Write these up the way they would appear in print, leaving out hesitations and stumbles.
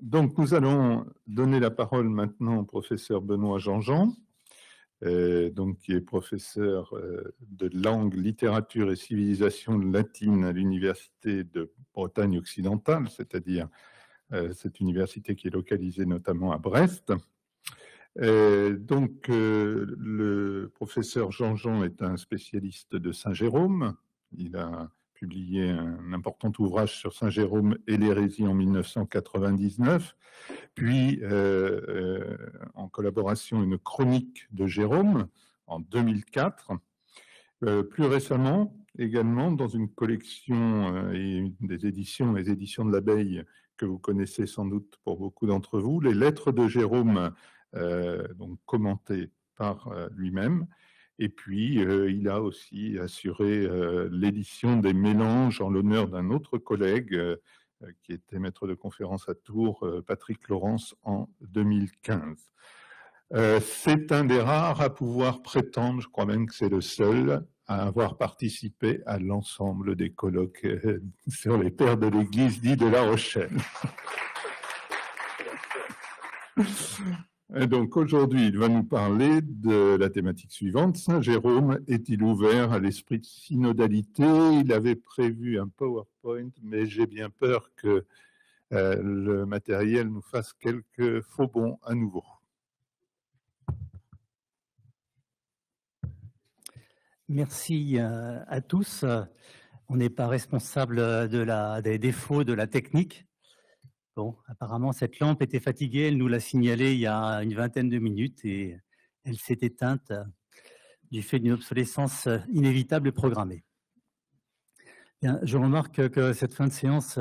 Donc, nous allons donner la parole maintenant au professeur Benoît Jean-Jean, qui est professeur de langue, littérature et civilisation latine à l'Université de Bretagne occidentale, c'est-à-dire cette université qui est localisée notamment à Brest. Le professeur Jean-Jean est un spécialiste de Saint-Jérôme. Il a publié un important ouvrage sur Saint-Jérôme et l'hérésie en 1999, puis en collaboration une chronique de Jérôme en 2004. Plus récemment, également, dans une collection et des éditions, les éditions de l'Abeille, que vous connaissez sans doute pour beaucoup d'entre vous, les lettres de Jérôme, donc commentées par lui-même. Et puis, il a aussi assuré l'édition des mélanges en l'honneur d'un autre collègue qui était maître de conférence à Tours, Patrick Laurence, en 2015. C'est un des rares à pouvoir prétendre, je crois même que c'est le seul, à avoir participé à l'ensemble des colloques sur les pères de l'Église dit de La Rochelle. Et donc aujourd'hui, il va nous parler de la thématique suivante. Saint Jérôme est-il ouvert à l'esprit de synodalité? Il avait prévu un PowerPoint, mais j'ai bien peur que le matériel nous fasse quelques faux bons à nouveau. Merci à tous. On n'est pas responsable des défauts de la technique. Bon, apparemment, cette lampe était fatiguée. Elle nous l'a signalé il y a une vingtaine de minutes et elle s'est éteinte du fait d'une obsolescence inévitable et programmée. Bien, je remarque que cette fin de séance,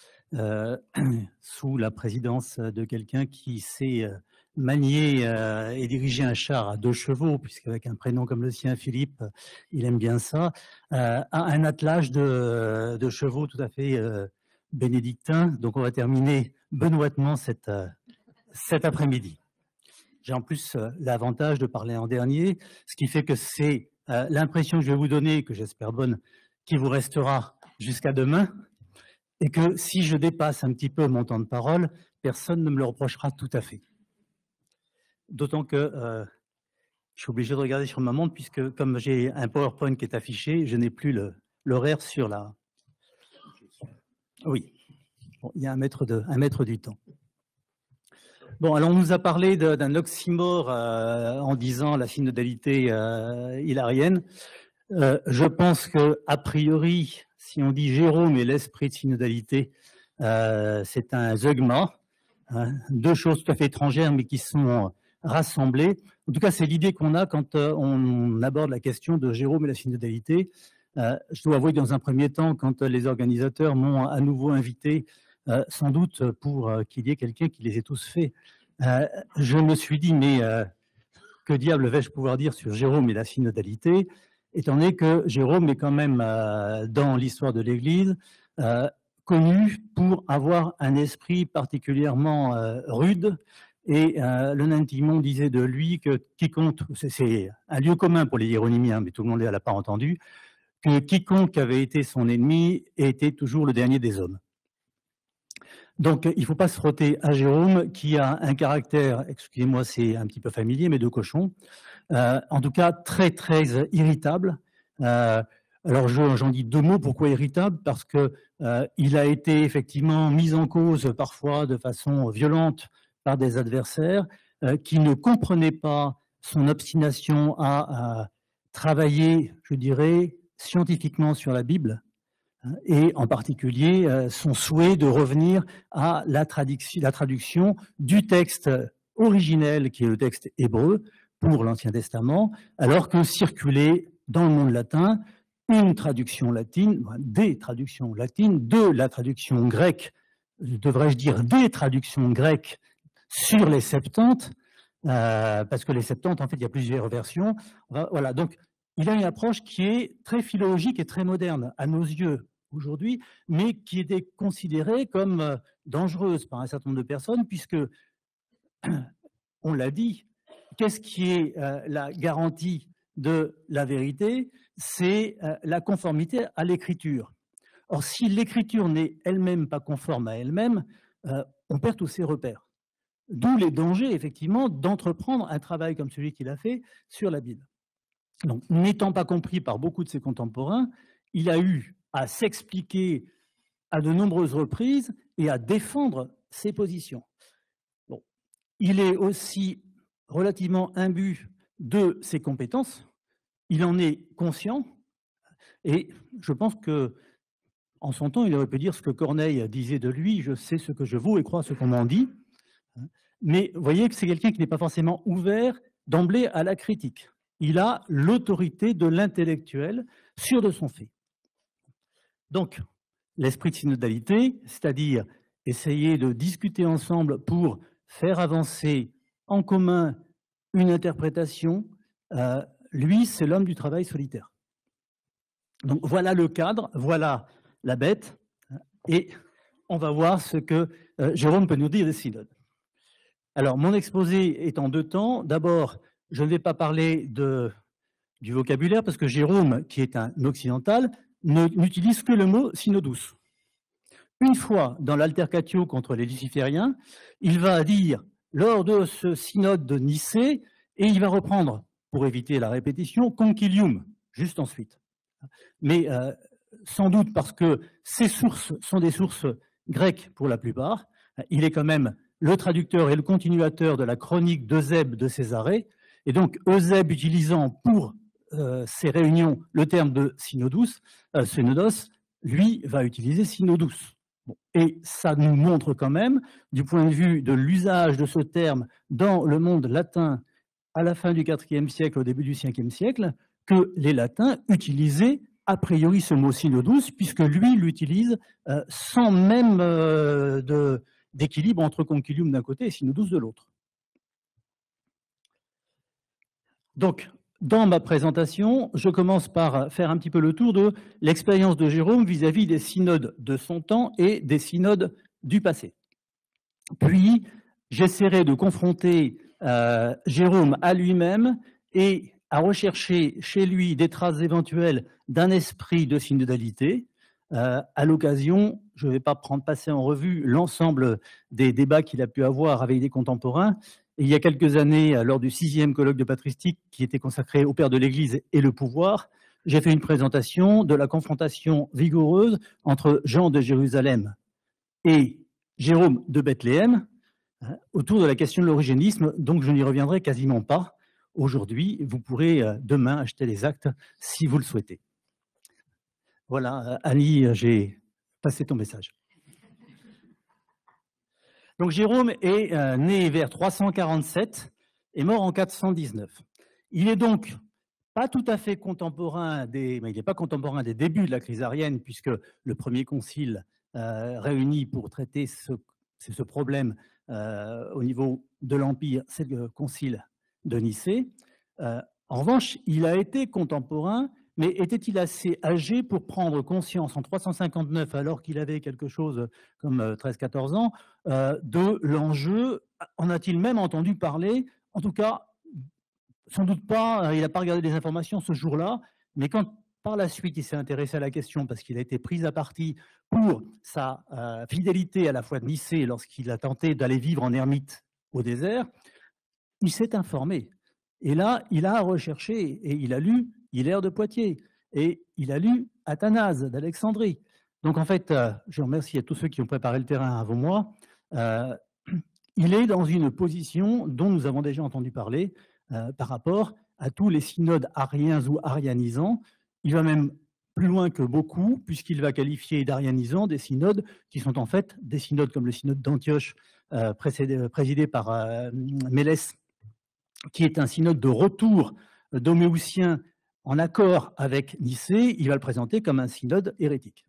sous la présidence de quelqu'un qui sait manier et diriger un char à 2 chevaux, puisqu'avec un prénom comme le sien, Philippe, il aime bien ça, a un attelage de chevaux tout à fait bénédictin. Donc on va terminer benoîtement cet après-midi. J'ai en plus l'avantage de parler en dernier, ce qui fait que c'est l'impression que je vais vous donner, que j'espère bonne, qui vous restera jusqu'à demain, et que si je dépasse un petit peu mon temps de parole, personne ne me le reprochera tout à fait. D'autant que je suis obligé de regarder sur ma montre, puisque comme j'ai un PowerPoint qui est affiché, je n'ai plus l'horaire sur la... Oui, bon, il y a un mètre du temps. Bon, alors on nous a parlé d'un oxymore en disant la synodalité hilarienne. Je pense que a priori, si on dit Jérôme et l'esprit de synodalité, c'est un zeugma, hein, 2 choses tout à fait étrangères mais qui sont rassemblées. En tout cas, c'est l'idée qu'on a quand on aborde la question de Jérôme et la synodalité. Je dois avouer que dans un premier temps, quand les organisateurs m'ont à nouveau invité, sans doute pour qu'il y ait quelqu'un qui les ait tous faits, je me suis dit, mais que diable vais-je pouvoir dire sur Jérôme et la synodalité, étant donné que Jérôme est quand même, dans l'histoire de l'Église, connu pour avoir un esprit particulièrement rude. Et le nain Timon disait de lui que quiconque, c'est un lieu commun pour les hieronymiens, mais tout le monde ne l'a pas entendu, que quiconque avait été son ennemi était toujours le dernier des hommes. Donc, il ne faut pas se frotter à Jérôme, qui a un caractère, excusez-moi, c'est un petit peu familier, mais de cochon, en tout cas très, très irritable. Alors, j'en dis 2 mots. Pourquoi irritable? Parce qu'il a été effectivement mis en cause parfois de façon violente par des adversaires qui ne comprenaient pas son obstination à travailler, je dirais, scientifiquement sur la Bible, et en particulier son souhait de revenir à la traduction du texte originel, qui est le texte hébreu, pour l'Ancien Testament, alors que circulait dans le monde latin une traduction latine, des traductions latines, de la traduction grecque, devrais-je dire des traductions grecques sur les Septante, parce que les Septante, en fait, il y a plusieurs versions. Voilà, donc il a une approche qui est très philologique et très moderne à nos yeux aujourd'hui, mais qui était considérée comme dangereuse par un certain nombre de personnes, puisque, on l'a dit, qu'est-ce qui est la garantie de la vérité? C'est la conformité à l'écriture. Or, si l'écriture n'est elle-même pas conforme à elle-même, on perd tous ses repères. D'où les dangers, effectivement, d'entreprendre un travail comme celui qu'il a fait sur la Bible. Donc, n'étant pas compris par beaucoup de ses contemporains, il a eu à s'expliquer à de nombreuses reprises et à défendre ses positions. Bon. Il est aussi relativement imbu de ses compétences, il en est conscient, et je pense que en son temps, il aurait pu dire ce que Corneille disait de lui, je sais ce que je vaux et crois ce qu'on m'en dit. Mais vous voyez que c'est quelqu'un qui n'est pas forcément ouvert d'emblée à la critique. Il a l'autorité de l'intellectuel sûr de son fait. Donc, l'esprit de synodalité, c'est-à-dire essayer de discuter ensemble pour faire avancer en commun une interprétation, lui, c'est l'homme du travail solitaire. Donc voilà le cadre, voilà la bête, et on va voir ce que Jérôme peut nous dire des synodes. Alors, mon exposé est en 2 temps. D'abord, je ne vais pas parler du vocabulaire, parce que Jérôme, qui est un occidental, n'utilise que le mot synodus. Une fois dans l'altercatio contre les lucifériens, il va dire, lors de ce synode de Nicée, et il va reprendre, pour éviter la répétition, concilium, juste ensuite. Mais sans doute parce que ces sources sont des sources grecques pour la plupart, il est quand même le traducteur et le continuateur de la chronique d'Eusèbe de Césarée, et donc Eusèbe utilisant pour ces réunions le terme de synodos, lui va utiliser synodus. Bon, et ça nous montre quand même, du point de vue de l'usage de ce terme dans le monde latin à la fin du IVe siècle, au début du Ve siècle, que les latins utilisaient a priori ce mot synodus, puisque lui l'utilise sans même d'équilibre entre concilium d'un côté et synodus de l'autre. Donc, dans ma présentation, je commence par faire un petit peu le tour de l'expérience de Jérôme vis-à-vis des synodes de son temps et des synodes du passé. Puis, j'essaierai de confronter Jérôme à lui-même et à rechercher chez lui des traces éventuelles d'un esprit de synodalité. À l'occasion, je ne vais pas passer en revue l'ensemble des débats qu'il a pu avoir avec des contemporains. Et il y a quelques années, lors du 6e colloque de patristique qui était consacré au Père de l'Église et le pouvoir, j'ai fait une présentation de la confrontation vigoureuse entre Jean de Jérusalem et Jérôme de Bethléem autour de la question de l'origénisme, donc je n'y reviendrai quasiment pas. Aujourd'hui, vous pourrez demain acheter les actes si vous le souhaitez. Voilà, Annie, j'ai passé ton message. Donc Jérôme est né vers 347 et mort en 419. Il est donc pas tout à fait contemporain il n'est pas contemporain des débuts de la crise arienne, puisque le premier concile réuni pour traiter ce problème au niveau de l'Empire, c'est le concile de Nicée. En revanche, il a été contemporain, mais était-il assez âgé pour prendre conscience en 359, alors qu'il avait quelque chose comme 13-14 ans, de l'enjeu? En a-t-il même entendu parler? En tout cas, sans doute pas, il n'a pas regardé les informations ce jour-là, mais quand par la suite il s'est intéressé à la question parce qu'il a été pris à partie pour sa fidélité à la foi de Nicée lorsqu'il a tenté d'aller vivre en ermite au désert, il s'est informé. Et là, il a recherché et il a lu Hilaire de Poitiers et il a lu Athanase d'Alexandrie. Donc en fait, je remercie à tous ceux qui ont préparé le terrain avant moi. Il est dans une position dont nous avons déjà entendu parler par rapport à tous les synodes ariens ou arianisants. Il va même plus loin que beaucoup, puisqu'il va qualifier d'arianisants des synodes qui sont en fait des synodes comme le synode d'Antioche, présidé par Mélès, qui est un synode de retour d'homéousiens en accord avec Nicée. Il va le présenter comme un synode hérétique.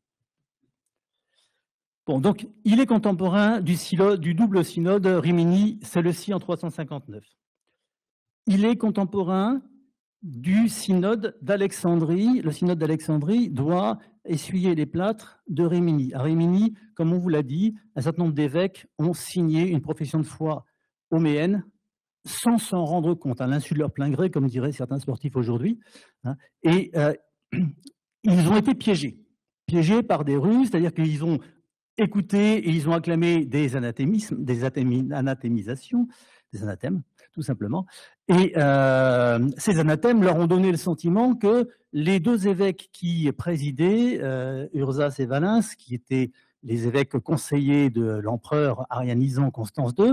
Bon, donc, il est contemporain du double synode Rimini-Séleucie en 359. Il est contemporain du synode d'Alexandrie. Le synode d'Alexandrie doit essuyer les plâtres de Rimini. À Rimini, comme on vous l'a dit, un certain nombre d'évêques ont signé une profession de foi homéenne sans s'en rendre compte, à l'insu de leur plein gré, comme diraient certains sportifs aujourd'hui. Et ils ont été piégés par des Russes, c'est-à-dire qu'ils ont écouté et ils ont acclamé des anathémismes, anatémisations, des anathèmes, tout simplement. Et ces anathèmes leur ont donné le sentiment que les deux évêques qui présidaient, Urzas et Valens, qui étaient les évêques conseillers de l'empereur arianisant Constance II,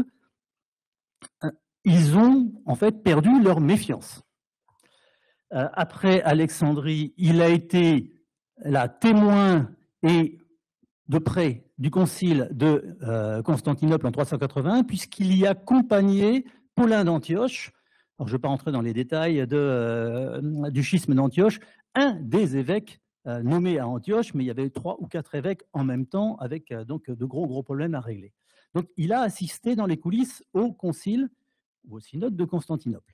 ils ont en fait perdu leur méfiance. Après Alexandrie, il a été la témoin et de près du concile de Constantinople en 381, puisqu'il y accompagnait Paulin d'Antioche. Alors, je ne vais pas rentrer dans les détails du schisme d'Antioche, un des évêques nommés à Antioche, mais il y avait 3 ou 4 évêques en même temps, avec donc de gros problèmes à régler. Donc, il a assisté dans les coulisses au concile ou au synode de Constantinople.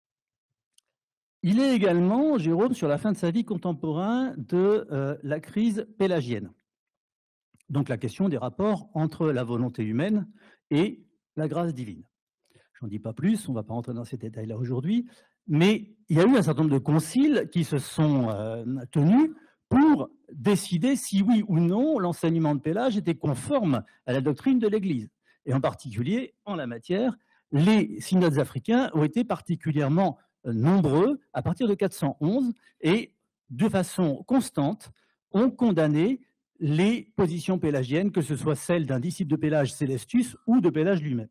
Il est également, Jérôme, sur la fin de sa vie, contemporain de la crise pélagienne. Donc la question des rapports entre la volonté humaine et la grâce divine. Je n'en dis pas plus, on ne va pas rentrer dans ces détails-là aujourd'hui, mais il y a eu un certain nombre de conciles qui se sont tenus pour décider si oui ou non l'enseignement de Pélage était conforme à la doctrine de l'Église. Et en particulier, en la matière, les synodes africains ont été particulièrement nombreux à partir de 411 et de façon constante ont condamné les positions pélagiennes, que ce soit celles d'un disciple de Pélage, Célestus, ou de Pélage lui-même.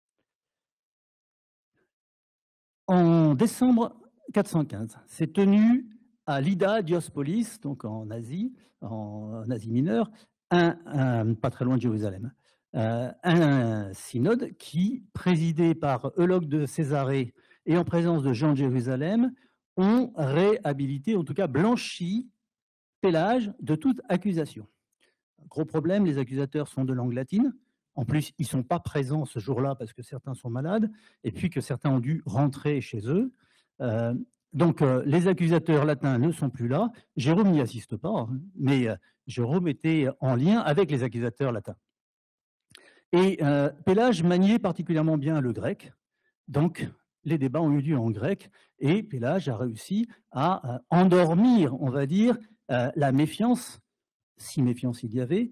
En décembre 415, s'est tenu à Lydda Diospolis, donc en Asie mineure, pas très loin de Jérusalem, un synode qui, présidé par Eulogue de Césarée et en présence de Jean de Jérusalem, ont réhabilité, en tout cas blanchi, Pélage de toute accusation. Gros problème, les accusateurs sont de langue latine. En plus, ils ne sont pas présents ce jour-là parce que certains sont malades et puis que certains ont dû rentrer chez eux. Donc, les accusateurs latins ne sont plus là. Jérôme n'y assiste pas, hein, mais Jérôme était en lien avec les accusateurs latins. Et Pélage maniait particulièrement bien le grec. Donc, les débats ont eu lieu en grec et Pélage a réussi à endormir, on va dire, la méfiance, si méfiance il y avait,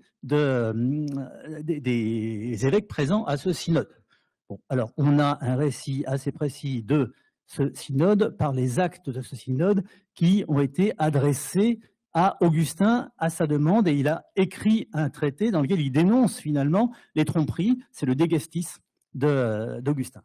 des évêques présents à ce synode. Bon, alors, on a un récit assez précis de ce synode par les actes de ce synode qui ont été adressés à Augustin à sa demande, et il a écrit un traité dans lequel il dénonce finalement les tromperies. C'est le De Gestis d'Augustin.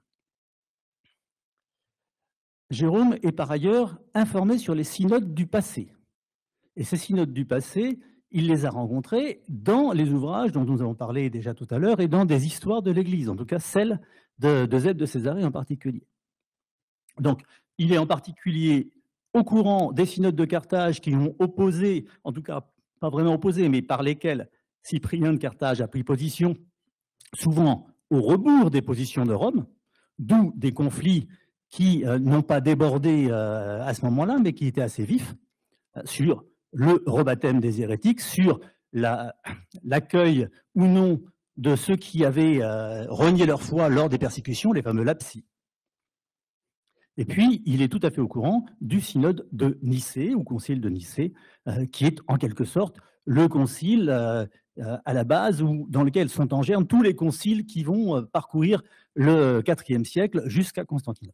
Jérôme est par ailleurs informé sur les synodes du passé. Et ces synodes du passé, il les a rencontrés dans les ouvrages dont nous avons parlé déjà tout à l'heure et dans des histoires de l'Église, en tout cas celle de Zède de Césarée en particulier. Donc, il est en particulier au courant des synodes de Carthage qui ont opposé, en tout cas pas vraiment opposé, mais par lesquels Cyprien de Carthage a pris position, souvent au rebours des positions de Rome, d'où des conflits qui n'ont pas débordé à ce moment-là, mais qui étaient assez vifs, sur le rebaptême des hérétiques, sur l'accueil ou non de ceux qui avaient renié leur foi lors des persécutions, les fameux lapsi. Et puis, il est tout à fait au courant du synode de Nicée, ou concile de Nicée, qui est en quelque sorte le concile à la base, dans lequel sont en germe tous les conciles qui vont parcourir le IVe siècle jusqu'à Constantinople.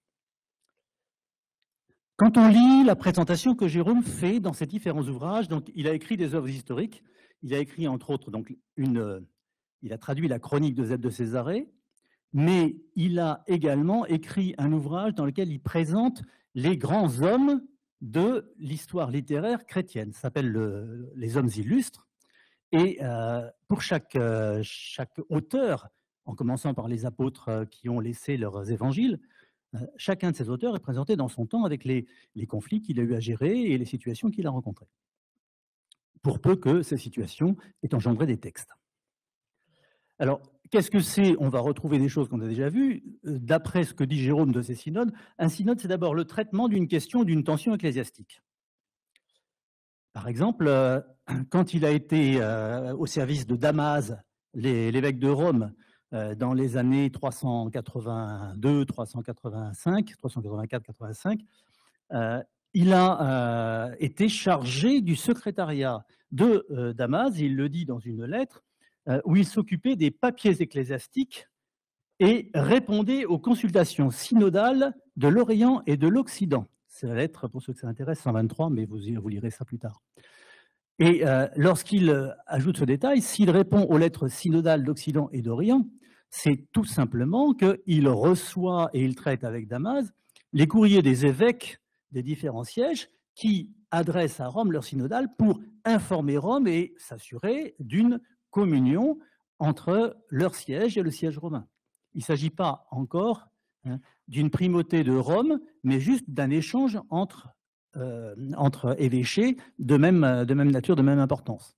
Quand on lit la présentation que Jérôme fait dans ses différents ouvrages, donc il a écrit des œuvres historiques, il a écrit entre autres, donc il a traduit la chronique de Zède de Césarée, mais il a également écrit un ouvrage dans lequel il présente les grands hommes de l'histoire littéraire chrétienne. Ça s'appelle Les Hommes illustres. Et pour chaque auteur, en commençant par les apôtres qui ont laissé leurs évangiles, chacun de ces auteurs est présenté dans son temps avec les conflits qu'il a eu à gérer et les situations qu'il a rencontrées, pour peu que ces situations aient engendré des textes. Alors, qu'est-ce que c'est? On va retrouver des choses qu'on a déjà vues. D'après ce que dit Jérôme de ces synodes, un synode, c'est d'abord le traitement d'une question, d'une tension ecclésiastique. Par exemple, quand il a été au service de Damas, l'évêque de Rome, dans les années 382, 385, 384-85, il a été chargé du secrétariat de Damas. Il le dit dans une lettre. où il s'occupait des papiers ecclésiastiques et répondait aux consultations synodales de l'Orient et de l'Occident. C'est la lettre, pour ceux que ça intéresse, 123, mais vous lirez ça plus tard. Et lorsqu'il ajoute ce détail, s'il répond aux lettres synodales d'Occident et d'Orient, c'est tout simplement qu'il reçoit et il traite avec Damas les courriers des évêques des différents sièges qui adressent à Rome leur synodale pour informer Rome et s'assurer d'une communion entre leur siège et le siège romain. Il ne s'agit pas encore d'une primauté de Rome, mais juste d'un échange entre évêchés de même nature, de même importance.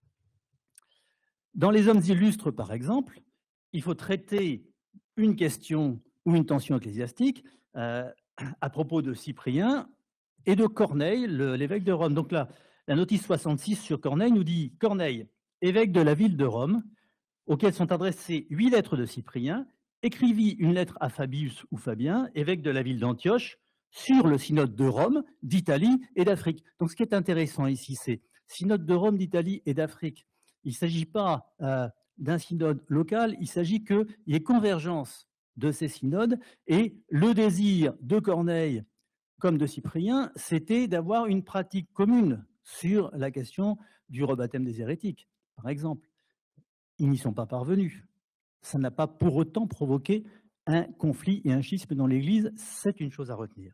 Dans les hommes illustres, par exemple, il faut traiter une question ou une tension ecclésiastique à propos de Cyprien et de Corneille, l'évêque de Rome. Donc là, la notice 66 sur Corneille nous dit « Corneille, évêque de la ville de Rome, auquel sont adressées 8 lettres de Cyprien, écrivit une lettre à Fabius ou Fabien, évêque de la ville d'Antioche, sur le synode de Rome, d'Italie et d'Afrique. » Donc ce qui est intéressant ici, c'est synode de Rome, d'Italie et d'Afrique. Il ne s'agit pas d'un synode local, il s'agit qu'il y ait convergence de ces synodes, et le désir de Corneille comme de Cyprien, c'était d'avoir une pratique commune sur la question du rebaptême des hérétiques, par exemple. Ils n'y sont pas parvenus. Ça n'a pas pour autant provoqué un conflit et un schisme dans l'Église, c'est une chose à retenir.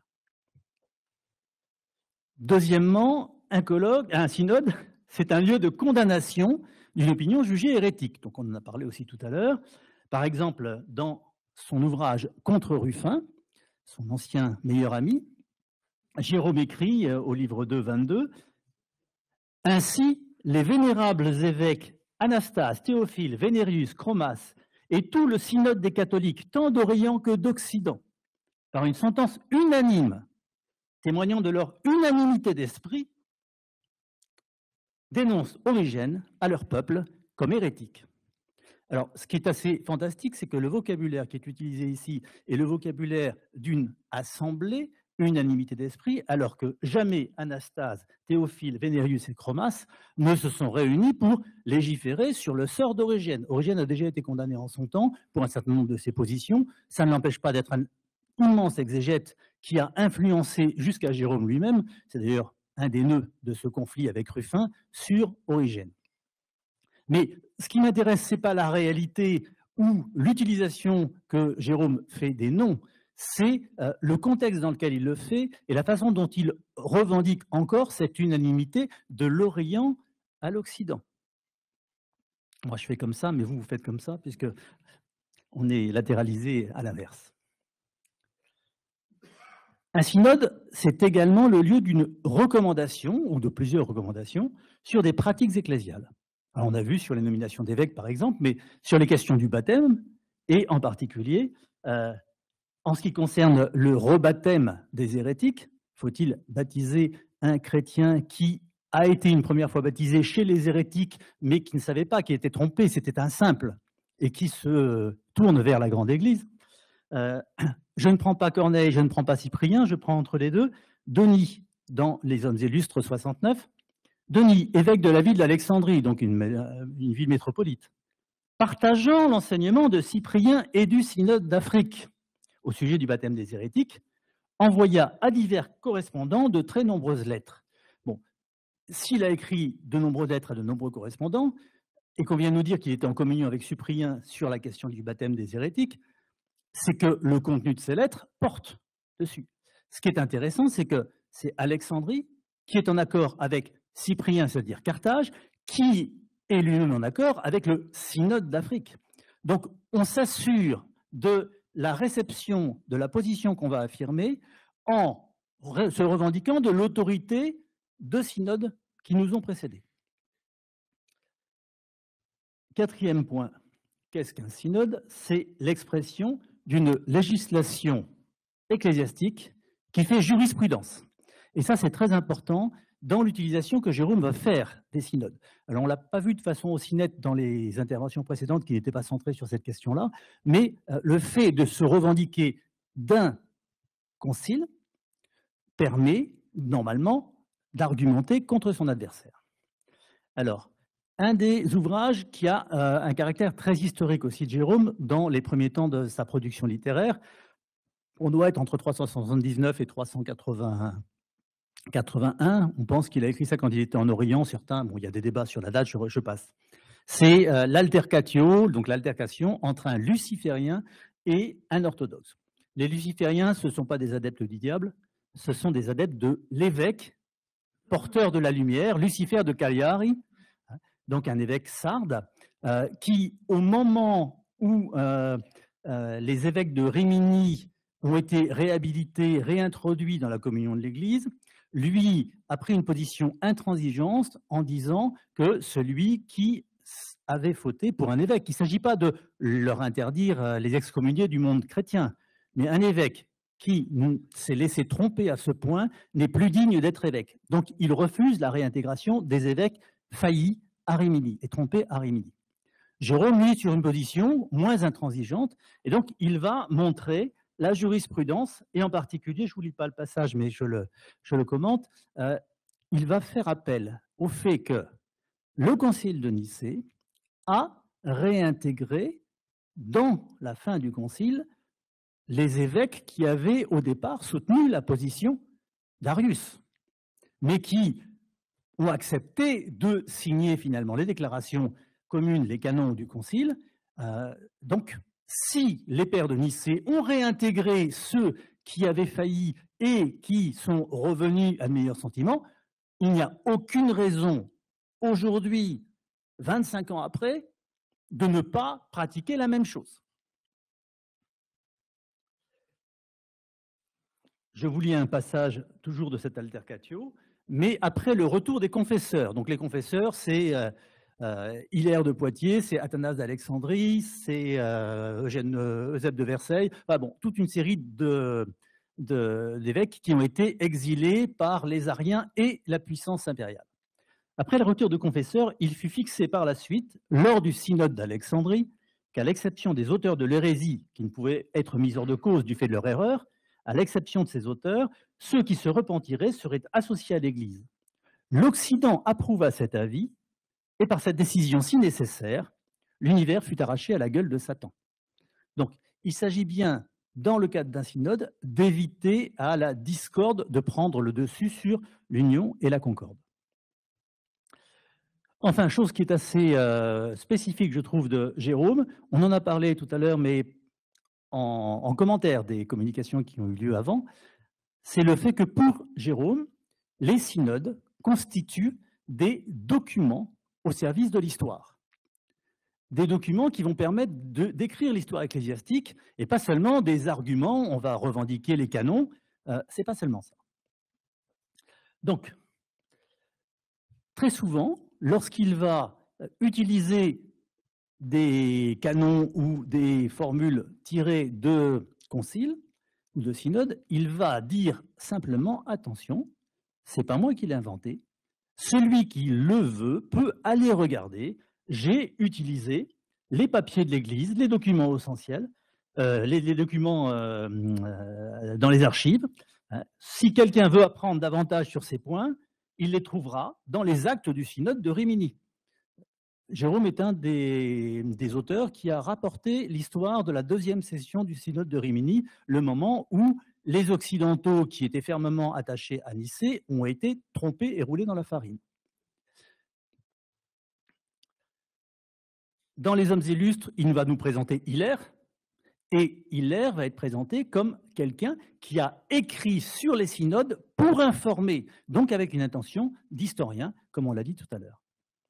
Deuxièmement, un synode, c'est un lieu de condamnation d'une opinion jugée hérétique. Donc on en a parlé aussi tout à l'heure. Par exemple, dans son ouvrage Contre Ruffin, son ancien meilleur ami, Jérôme écrit au livre 2, 22, « Ainsi, les vénérables évêques Anastase, Théophile, Vénérius, Chromas et tout le synode des catholiques, tant d'Orient que d'Occident, par une sentence unanime, témoignant de leur unanimité d'esprit, dénoncent Origène à leur peuple comme hérétique. » Alors, ce qui est assez fantastique, c'est que le vocabulaire qui est utilisé ici est le vocabulaire d'une assemblée, unanimité d'esprit, alors que jamais Anastase, Théophile, Vénérius et Chromas ne se sont réunis pour légiférer sur le sort d'Origène. Origène a déjà été condamné en son temps pour un certain nombre de ses positions. Ça ne l'empêche pas d'être un immense exégète qui a influencé jusqu'à Jérôme lui-même. C'est d'ailleurs un des nœuds de ce conflit avec Ruffin sur Origène. Mais ce qui m'intéresse, ce n'est pas la réalité ou l'utilisation que Jérôme fait des noms, c'est le contexte dans lequel il le fait et la façon dont il revendique encore cette unanimité de l'Orient à l'Occident. Moi, je fais comme ça, mais vous faites comme ça, puisque on est latéralisé à l'inverse. Un synode, c'est également le lieu d'une recommandation, ou de plusieurs recommandations, sur des pratiques ecclésiales. Alors, on a vu sur les nominations d'évêques, par exemple, mais sur les questions du baptême, et en particulier, en ce qui concerne le rebaptême des hérétiques, faut-il baptiser un chrétien qui a été une première fois baptisé chez les hérétiques, mais qui ne savait pas, qui était trompé, c'était un simple, et qui se tourne vers la grande Église. Je ne prends pas Corneille, je ne prends pas Cyprien, je prends entre les deux Denis dans Les Hommes illustres 69. Denis, évêque de la ville d'Alexandrie, donc une ville métropolite, partageant l'enseignement de Cyprien et du synode d'Afrique au sujet du baptême des hérétiques, envoya à divers correspondants de très nombreuses lettres. Bon, s'il a écrit de nombreuses lettres à de nombreux correspondants, et qu'on vient nous dire qu'il était en communion avec Cyprien sur la question du baptême des hérétiques, c'est que le contenu de ces lettres porte dessus. Ce qui est intéressant, c'est que c'est Alexandrie qui est en accord avec Cyprien, c'est-à-dire Carthage, qui est lui-même en accord avec le synode d'Afrique. Donc, on s'assure de la réception de la position qu'on va affirmer en se revendiquant de l'autorité de synodes qui nous ont précédés. Quatrième point, qu'est-ce qu'un synode? C'est l'expression d'une législation ecclésiastique qui fait jurisprudence. Et ça, c'est très important dans l'utilisation que Jérôme va faire des synodes. Alors, on ne l'a pas vu de façon aussi nette dans les interventions précédentes qui n'étaient pas centrées sur cette question-là, mais le fait de se revendiquer d'un concile permet, normalement, d'argumenter contre son adversaire. Alors, un des ouvrages qui a un caractère très historique aussi de Jérôme dans les premiers temps de sa production littéraire. On doit être entre 379 et 381. On pense qu'il a écrit ça quand il était en Orient. Certains, bon, il y a des débats sur la date, je passe. C'est l'altercatio, donc l'altercation entre un luciférien et un orthodoxe. Les lucifériens, ce ne sont pas des adeptes du diable, ce sont des adeptes de l'évêque, porteur de la lumière, Lucifer de Cagliari, donc un évêque sarde, qui, au moment où les évêques de Rimini ont été réhabilités, réintroduits dans la communion de l'Église, lui a pris une position intransigeante en disant que celui qui avait fauté pour un évêque, il ne s'agit pas de leur interdire les excommuniés du monde chrétien, mais un évêque qui s'est laissé tromper à ce point n'est plus digne d'être évêque. Donc il refuse la réintégration des évêques faillis à Rimini et trompés à Rimini. Jérôme, lui, est sur une position moins intransigeante, et donc il va montrer la jurisprudence, et en particulier, je ne vous lis pas le passage, mais je le commente, il va faire appel au fait que le concile de Nicée a réintégré dans la fin du concile les évêques qui avaient au départ soutenu la position d'Arius, mais qui ont accepté de signer finalement les déclarations communes, les canons du concile. Donc, si les pères de Nicée ont réintégré ceux qui avaient failli et qui sont revenus à de meilleurs sentiments, il n'y a aucune raison aujourd'hui, 25 ans après, de ne pas pratiquer la même chose. Je vous lis un passage toujours de cette altercatio, mais après le retour des confesseurs. Donc les confesseurs, c'est Hilaire de Poitiers, c'est Athanase d'Alexandrie, c'est Eusèbe de Versailles, enfin bon, toute une série d'évêques qui ont été exilés par les Ariens et la puissance impériale. Après le retour de confesseurs, il fut fixé par la suite, lors du synode d'Alexandrie, qu'à l'exception des auteurs de l'hérésie, qui ne pouvaient être mis hors de cause du fait de leur erreur, à l'exception de ces auteurs, ceux qui se repentiraient seraient associés à l'Église. L'Occident approuva cet avis, et par cette décision si nécessaire, l'univers fut arraché à la gueule de Satan. Donc, il s'agit bien, dans le cadre d'un synode, d'éviter à la discorde de prendre le dessus sur l'union et la concorde. Enfin, chose qui est assez spécifique, je trouve, de Jérôme, on en a parlé tout à l'heure, mais en commentaire des communications qui ont eu lieu avant, c'est le fait que pour Jérôme, les synodes constituent des documents au service de l'histoire. Des documents qui vont permettre d'écrire l'histoire ecclésiastique et pas seulement des arguments, on va revendiquer les canons, c'est pas seulement ça. Donc, très souvent, lorsqu'il va utiliser des canons ou des formules tirées de conciles ou de synodes, il va dire simplement, attention, c'est pas moi qui l'ai inventé, celui qui le veut peut aller regarder, j'ai utilisé les papiers de l'Église, les documents essentiels, les documents dans les archives. Si quelqu'un veut apprendre davantage sur ces points, il les trouvera dans les actes du synode de Rimini. Jérôme est un des auteurs qui a rapporté l'histoire de la deuxième session du synode de Rimini, le moment où les Occidentaux qui étaient fermement attachés à Nicée ont été trompés et roulés dans la farine. Dans les hommes illustres, il va nous présenter Hilaire, et Hilaire va être présenté comme quelqu'un qui a écrit sur les synodes pour informer, donc avec une intention d'historien, comme on l'a dit tout à l'heure.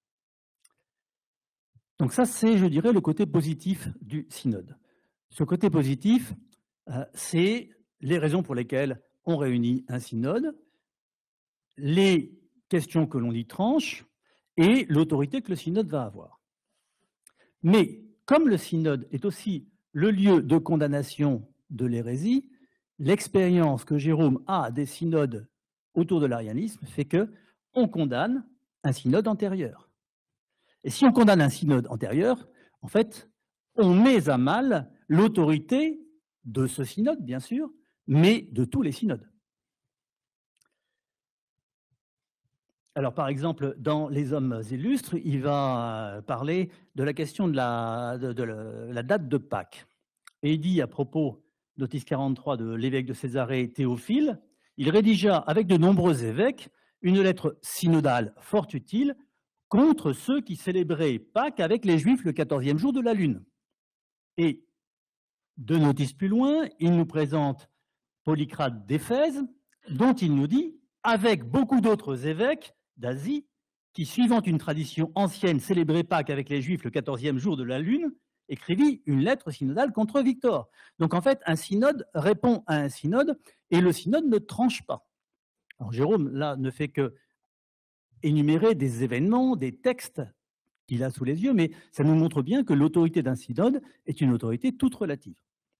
Donc ça, c'est, je dirais, le côté positif du synode. Ce côté positif, c'est les raisons pour lesquelles on réunit un synode, les questions que l'on y tranche et l'autorité que le synode va avoir. Mais comme le synode est aussi le lieu de condamnation de l'hérésie, l'expérience que Jérôme a des synodes autour de l'arianisme fait qu'on condamne un synode antérieur. Et si on condamne un synode antérieur, en fait, on met à mal l'autorité de ce synode, bien sûr, mais de tous les synodes. Alors, par exemple, dans Les Hommes illustres, il va parler de la question de la date de Pâques. Et il dit à propos, notice 43 de l'évêque de Césarée, Théophile, il rédigea avec de nombreux évêques une lettre synodale fort utile contre ceux qui célébraient Pâques avec les Juifs le 14e jour de la lune. Et 2 notices plus loin, il nous présente Polycrate d'Éphèse, dont il nous dit, avec beaucoup d'autres évêques d'Asie, qui, suivant une tradition ancienne, célébrait Pâques avec les Juifs le 14e jour de la lune, écrivit une lettre synodale contre Victor. Donc en fait, un synode répond à un synode, et le synode ne tranche pas. Alors Jérôme, là, ne fait que énumérer des événements, des textes qu'il a sous les yeux, mais ça nous montre bien que l'autorité d'un synode est une autorité toute relative.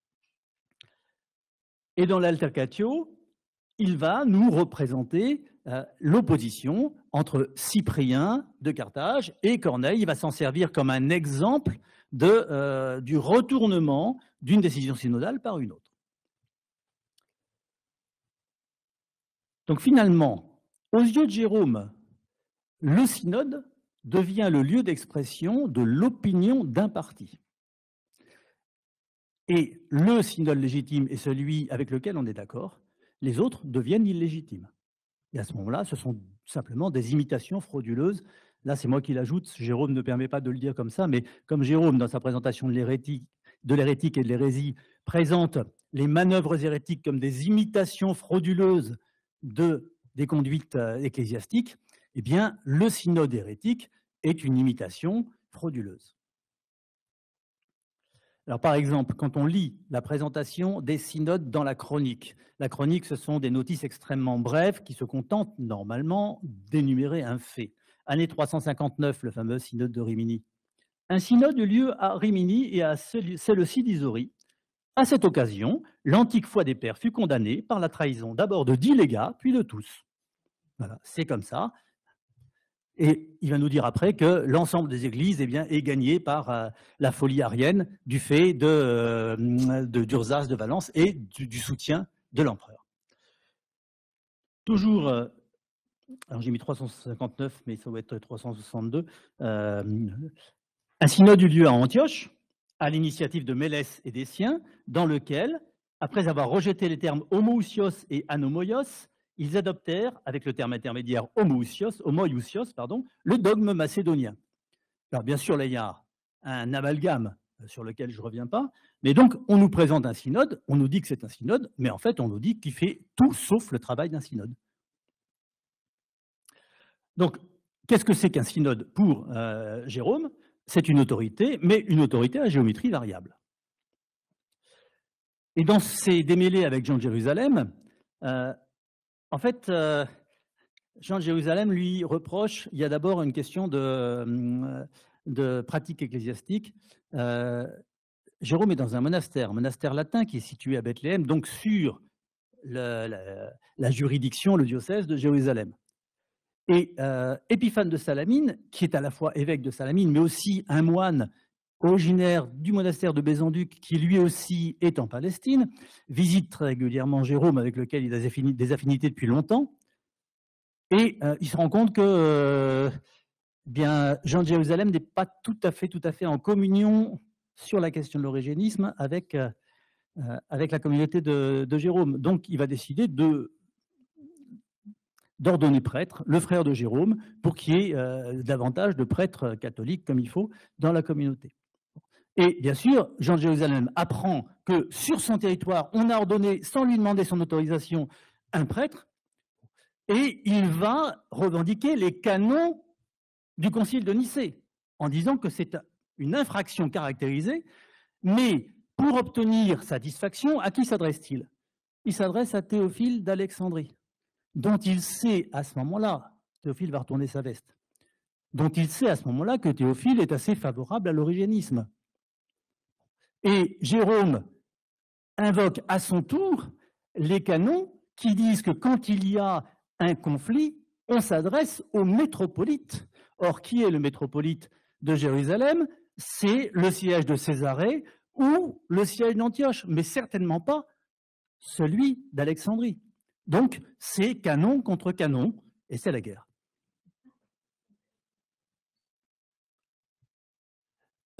Et dans l'Altercatio, il va nous représenter l'opposition entre Cyprien de Carthage et Corneille. Il va s'en servir comme un exemple du retournement d'une décision synodale par une autre. Donc finalement, aux yeux de Jérôme, le synode devient le lieu d'expression de l'opinion d'un parti. Et le synode légitime est celui avec lequel on est d'accord, les autres deviennent illégitimes. Et à ce moment-là, ce sont simplement des imitations frauduleuses. Là, c'est moi qui l'ajoute, Jérôme ne permet pas de le dire comme ça, mais comme Jérôme, dans sa présentation de l'hérétique et de l'hérésie, présente les manœuvres hérétiques comme des imitations frauduleuses des conduites ecclésiastiques, eh bien, le synode hérétique est une imitation frauduleuse. Alors, par exemple, quand on lit la présentation des synodes dans la chronique, ce sont des notices extrêmement brèves qui se contentent normalement d'énumérer un fait. Année 359, le fameux synode de Rimini. Un synode eut lieu à Rimini et à Séleucie d'Isaurie. À cette occasion, l'antique foi des pères fut condamnée par la trahison d'abord de 10 légats, puis de tous. Voilà, c'est comme ça. Et il va nous dire après que l'ensemble des églises est gagné par la folie arienne du fait d'Ursas de Valence et du soutien de l'empereur. Toujours, alors j'ai mis 359, mais ça doit être 362, un synode eut lieu à Antioche, à l'initiative de Mélès et des siens, dans lequel, après avoir rejeté les termes homoousios et anomoios, ils adoptèrent, avec le terme intermédiaire homoousios, le dogme macédonien. Alors bien sûr, là, il y a un amalgame sur lequel je ne reviens pas, mais donc on nous présente un synode, on nous dit que c'est un synode, mais en fait on nous dit qu'il fait tout sauf le travail d'un synode. Donc, qu'est-ce que c'est qu'un synode pour Jérôme? C'est une autorité, mais une autorité à géométrie variable. Et dans ces démêlés avec Jean de Jérusalem, en fait, Jean de Jérusalem lui reproche, il y a d'abord une question de pratique ecclésiastique. Jérôme est dans un monastère latin qui est situé à Bethléem, donc sur la juridiction, le diocèse de Jérusalem. Et Épiphane de Salamine, qui est à la fois évêque de Salamine, mais aussi un moine originaire du monastère de Bézanduc, qui lui aussi est en Palestine, visite très régulièrement Jérôme, avec lequel il a des affinités depuis longtemps, et il se rend compte que bien, Jean de Jérusalem n'est pas tout à fait en communion sur la question de l'origénisme avec la communauté de Jérôme. Donc il va décider d'ordonner prêtre le frère de Jérôme pour qu'il y ait davantage de prêtres catholiques comme il faut dans la communauté. Et bien sûr, Jean de Jérusalem apprend que sur son territoire, on a ordonné, sans lui demander son autorisation, un prêtre, et il va revendiquer les canons du concile de Nicée, en disant que c'est une infraction caractérisée, mais pour obtenir satisfaction, à qui s'adresse-t-il? Il s'adresse à Théophile d'Alexandrie, dont il sait à ce moment-là, Théophile va retourner sa veste, dont il sait à ce moment-là que Théophile est assez favorable à l'origénisme. Et Jérôme invoque à son tour les canons qui disent que quand il y a un conflit, on s'adresse au métropolite. Or, qui est le métropolite de Jérusalem? C'est le siège de Césarée ou le siège d'Antioche, mais certainement pas celui d'Alexandrie. Donc, c'est canon contre canon, et c'est la guerre.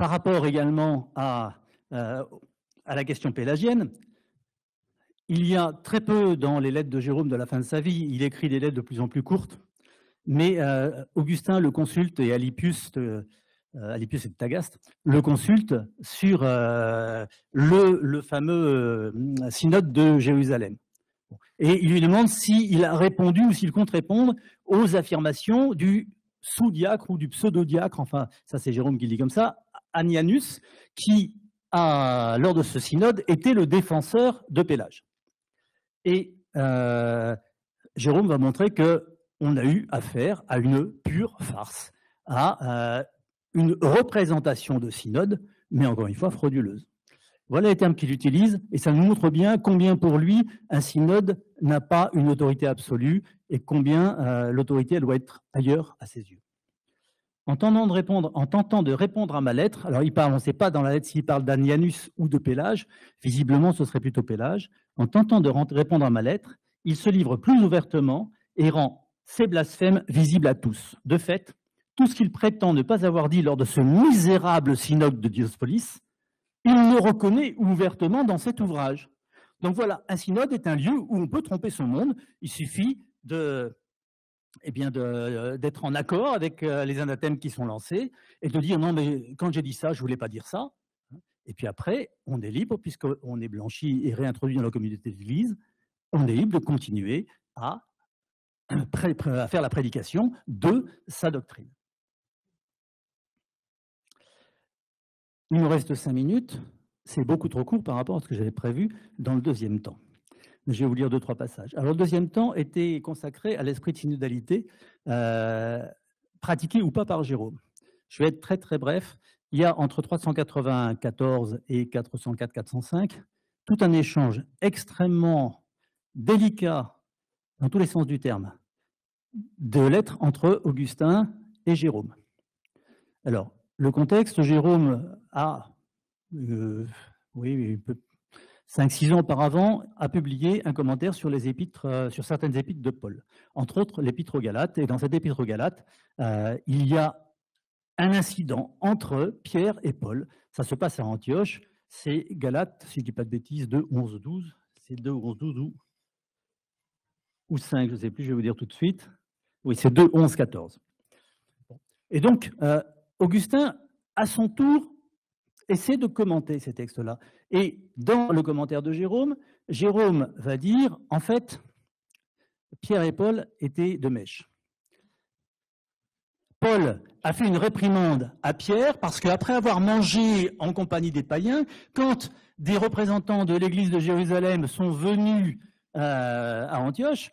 par rapport également à la question pélagienne, il y a très peu dans les lettres de Jérôme de la fin de sa vie, il écrit des lettres de plus en plus courtes, mais Augustin le consulte et Alypius et Tagaste le consulte sur le fameux synode de Jérusalem. Et il lui demande s'il a répondu ou s'il compte répondre aux affirmations du sous-diacre ou du pseudo-diacre, enfin ça c'est Jérôme qui le dit comme ça, Anianus, qui lors de ce synode était le défenseur de Pélage. Et Jérôme va montrer qu'on a eu affaire à une pure farce, à une représentation de synode, mais encore une fois frauduleuse. Voilà les termes qu'il utilise, et ça nous montre bien combien pour lui un synode n'a pas une autorité absolue et combien l'autorité doit être ailleurs à ses yeux. En tentant de répondre à ma lettre, alors on ne sait pas dans la lettre s'il parle d'Anianus ou de Pélage, visiblement ce serait plutôt Pélage, en tentant de répondre à ma lettre, il se livre plus ouvertement et rend ses blasphèmes visibles à tous. De fait, tout ce qu'il prétend ne pas avoir dit lors de ce misérable synode de Diospolis, il le reconnaît ouvertement dans cet ouvrage. Donc voilà, un synode est un lieu où on peut tromper son monde, il suffit d'être en accord avec les anathèmes qui sont lancés et de dire non mais quand j'ai dit ça, je ne voulais pas dire ça. Et puis après, on est libre, puisqu'on est blanchi et réintroduit dans la communauté de l'Église, on est libre de continuer à faire la prédication de sa doctrine. Il nous reste 5 minutes, c'est beaucoup trop court par rapport à ce que j'avais prévu dans le deuxième temps. Je vais vous lire 2-3 passages. Alors, le deuxième temps était consacré à l'esprit de synodalité, pratiqué ou pas par Jérôme. Je vais être très très bref. Il y a entre 394 et 404-405 tout un échange extrêmement délicat, dans tous les sens du terme, de lettres entre Augustin et Jérôme. Alors, le contexte, Jérôme a, 5-6 ans auparavant, a publié un commentaire sur les épîtres, sur certaines épîtres de Paul, entre autres l'épître aux Galates. Et dans cette épître aux Galates, il y a un incident entre Pierre et Paul. Ça se passe à Antioche. C'est Galates, si je ne dis pas de bêtises, 2, 11, 12. C'est 2, 11, 12 ou 5, je ne sais plus, je vais vous dire tout de suite. Oui, c'est 2, 11, 14. Et donc, Augustin, à son tour, essaie de commenter ces textes-là. Et dans le commentaire de Jérôme, Jérôme va dire, en fait, Pierre et Paul étaient de mèche. Paul a fait une réprimande à Pierre parce qu'après avoir mangé en compagnie des païens, quand des représentants de l'église de Jérusalem sont venus à Antioche,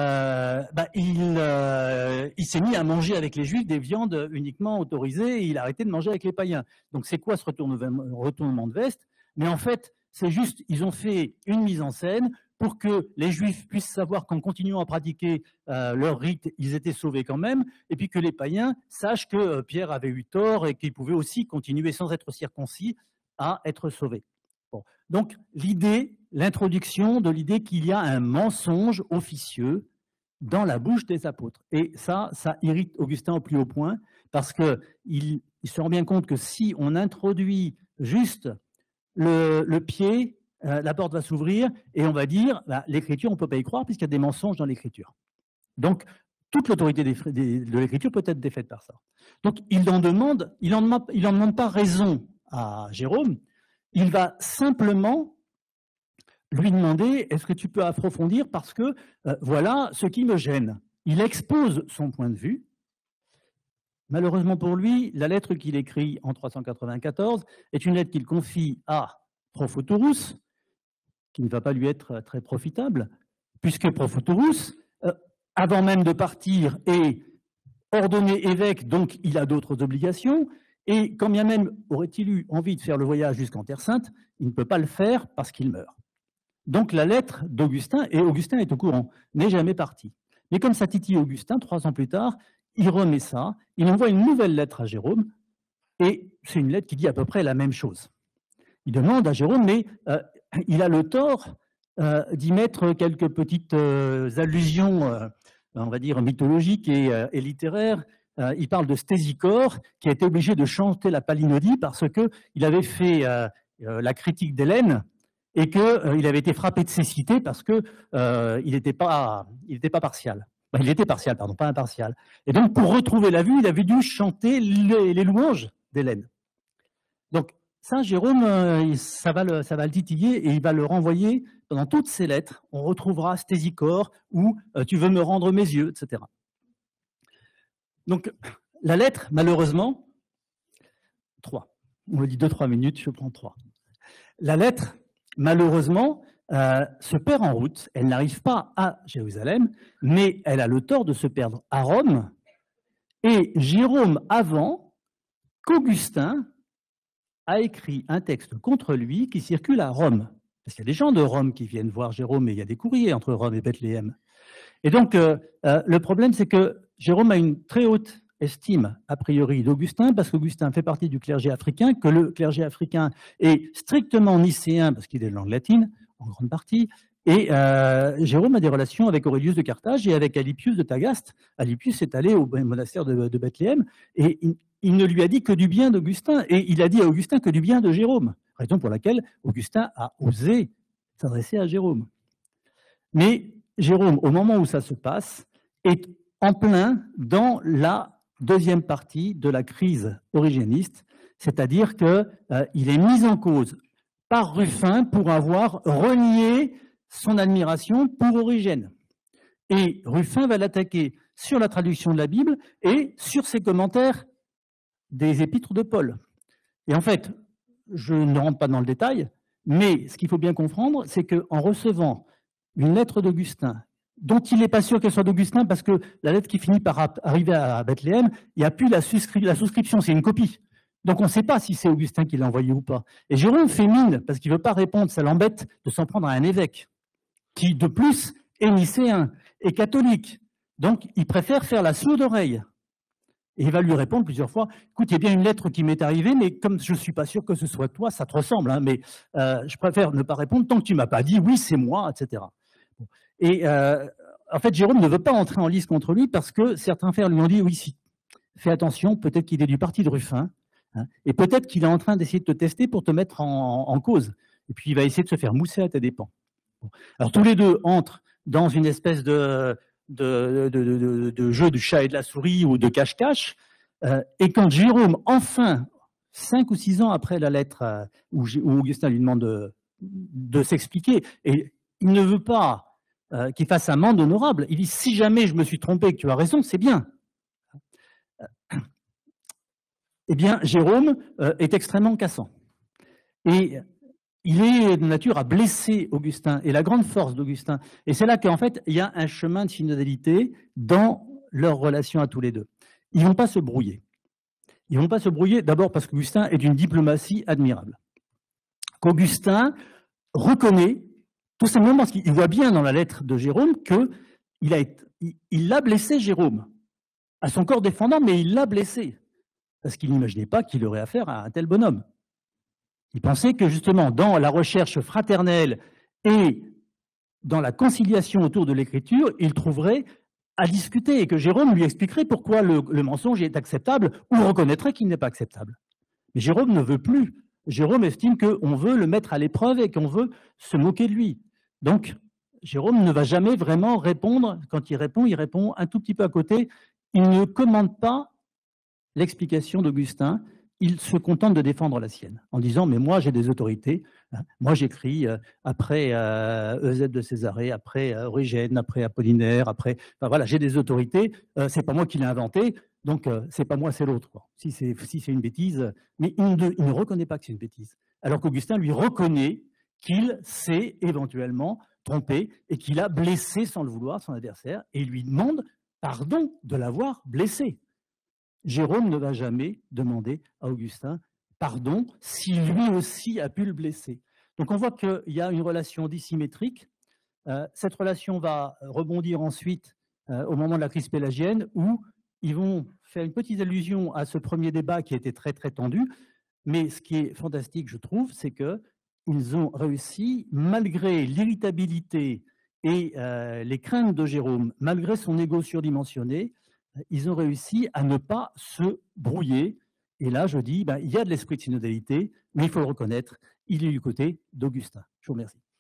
il s'est mis à manger avec les Juifs des viandes uniquement autorisées et il a arrêté de manger avec les païens. Donc c'est quoi ce retournement de veste? Mais en fait, c'est juste, ils ont fait une mise en scène pour que les Juifs puissent savoir qu'en continuant à pratiquer leur rite, ils étaient sauvés quand même, et puis que les païens sachent que Pierre avait eu tort et qu'ils pouvaient aussi continuer sans être circoncis à être sauvés. Bon. Donc l'idée, l'introduction de l'idée qu'il y a un mensonge officieux dans la bouche des apôtres. Et ça irrite Augustin au plus haut point, parce qu'il se rend bien compte que si on introduit juste le pied, la porte va s'ouvrir et on va dire l'écriture, on ne peut pas y croire puisqu'il y a des mensonges dans l'écriture. Donc, toute l'autorité de l'écriture peut être défaite par ça. Donc, il n'en demande pas raison à Jérôme, il va simplement lui demander, est-ce que tu peux approfondir parce que voilà ce qui me gêne. Il expose son point de vue. Malheureusement pour lui, la lettre qu'il écrit en 394 est une lettre qu'il confie à Prophotorus, qui ne va pas lui être très profitable, puisque Prophotorus, avant même de partir, est ordonné évêque, donc il a d'autres obligations, et quand bien même aurait-il eu envie de faire le voyage jusqu'en Terre Sainte, il ne peut pas le faire parce qu'il meurt. Donc la lettre d'Augustin, et Augustin est au courant, n'est jamais parti. Mais comme ça titille Augustin, 3 ans plus tard, il remet ça, il envoie une nouvelle lettre à Jérôme, et c'est une lettre qui dit à peu près la même chose. Il demande à Jérôme, mais il a le tort d'y mettre quelques petites allusions, on va dire, mythologiques et littéraires, il parle de Stésichore, qui a été obligé de chanter la palinodie parce qu'il avait fait la critique d'Hélène et qu'il avait été frappé de cécité parce qu'il n'était pas partial. Il était partial, pardon, pas impartial. Et donc, pour retrouver la vue, il avait dû chanter les louanges d'Hélène. Donc, Saint Jérôme, ça va le titiller et il va le renvoyer dans toutes ses lettres. On retrouvera Stésichore ou tu veux me rendre mes yeux, etc. Donc, la lettre, malheureusement, 3. On me dit 2-3 minutes, je prends 3. La lettre, malheureusement, se perd en route. Elle n'arrive pas à Jérusalem, mais elle a le tort de se perdre à Rome. Et Jérôme, avant qu'Augustin a écrit un texte contre lui qui circule à Rome. Parce qu'il y a des gens de Rome qui viennent voir Jérôme, et il y a des courriers entre Rome et Bethléem. Et donc, le problème, c'est que Jérôme a une très haute estime, a priori, d'Augustin, parce qu'Augustin fait partie du clergé africain, que le clergé africain est strictement nicéen, parce qu'il est de langue latine, en grande partie, et Jérôme a des relations avec Aurelius de Carthage et avec Alypius de Tagaste. Alypius est allé au monastère de Bethléem, et il ne lui a dit que du bien d'Augustin, et il a dit à Augustin que du bien de Jérôme, raison pour laquelle Augustin a osé s'adresser à Jérôme. Mais Jérôme, au moment où ça se passe, est en plein dans la deuxième partie de la crise origéniste, c'est-à-dire qu'il est mis en cause par Ruffin pour avoir renié son admiration pour Origène. Et Ruffin va l'attaquer sur la traduction de la Bible et sur ses commentaires des épîtres de Paul. Et en fait, je ne rentre pas dans le détail, mais ce qu'il faut bien comprendre, c'est qu'en recevant une lettre d'Augustin, dont il n'est pas sûr qu'elle soit d'Augustin, parce que la lettre qui finit par arriver à Bethléem, il n'y a plus la souscription, c'est une copie. Donc on ne sait pas si c'est Augustin qui l'a envoyé ou pas. Et Jérôme fait mine, parce qu'il ne veut pas répondre, ça l'embête de s'en prendre à un évêque, qui de plus est nicéen et catholique. Donc il préfère faire la sourde oreille. Et il va lui répondre plusieurs fois, écoute, il y a bien une lettre qui m'est arrivée, mais comme je ne suis pas sûr que ce soit toi, ça te ressemble, hein, mais je préfère ne pas répondre tant que tu ne m'as pas dit, oui, c'est moi, etc. Et en fait, Jérôme ne veut pas entrer en lice contre lui parce que certains frères lui ont dit, oui, si, fais attention, peut-être qu'il est du parti de Ruffin, hein, et peut-être qu'il est en train d'essayer de te tester pour te mettre en cause. Et puis, il va essayer de se faire mousser à tes dépens. Bon. Alors, tous les deux entrent dans une espèce de jeu du chat et de la souris ou de cache-cache. Et quand Jérôme, enfin, 5 ou 6 ans après la lettre où Augustin lui demande de s'expliquer, et il ne veut pas qu'il fasse amende honorable, il dit « si jamais je me suis trompé et que tu as raison, c'est bien ». Eh bien, Jérôme est extrêmement cassant. Et il est de nature à blesser Augustin, et la grande force d'Augustin. Et c'est là qu'en fait, il y a un chemin de synodalité dans leur relation à tous les deux. Ils ne vont pas se brouiller. Ils ne vont pas se brouiller d'abord parce qu'Augustin est d'une diplomatie admirable. Qu'Augustin reconnaît, tout simplement parce qu'il voit bien dans la lettre de Jérôme qu'il a blessé Jérôme, à son corps défendant, mais il l'a blessé, parce qu'il n'imaginait pas qu'il aurait affaire à un tel bonhomme. Il pensait que justement, dans la recherche fraternelle et dans la conciliation autour de l'écriture, il trouverait à discuter et que Jérôme lui expliquerait pourquoi le mensonge est acceptable ou reconnaîtrait qu'il n'est pas acceptable. Mais Jérôme ne veut plus. Jérôme estime qu'on veut le mettre à l'épreuve et qu'on veut se moquer de lui. Donc, Jérôme ne va jamais vraiment répondre. Quand il répond un tout petit peu à côté. Il ne commande pas l'explication d'Augustin. Il se contente de défendre la sienne, en disant « mais moi j'ai des autorités, hein. Moi j'écris après Eusèbe de Césarée, après Origène, après Apollinaire, après… Enfin, voilà, j'ai des autorités, c'est pas moi qui l'ai inventé, donc c'est pas moi, c'est l'autre. Si c'est une bêtise, mais il ne reconnaît pas que c'est une bêtise. Alors qu'Augustin lui reconnaît qu'il s'est éventuellement trompé et qu'il a blessé sans le vouloir son adversaire, et il lui demande pardon de l'avoir blessé. Jérôme ne va jamais demander à Augustin pardon si lui aussi a pu le blesser. Donc on voit qu'il y a une relation dissymétrique. Cette relation va rebondir ensuite au moment de la crise pélagienne où ils vont faire une petite allusion à ce premier débat qui était très très tendu. Mais ce qui est fantastique, je trouve, c'est qu'ils ont réussi, malgré l'irritabilité et les craintes de Jérôme, malgré son ego surdimensionné, ils ont réussi à ne pas se brouiller. Et là, je dis, il y a de l'esprit de synodalité, mais il faut le reconnaître, il est du côté d'Augustin. Je vous remercie.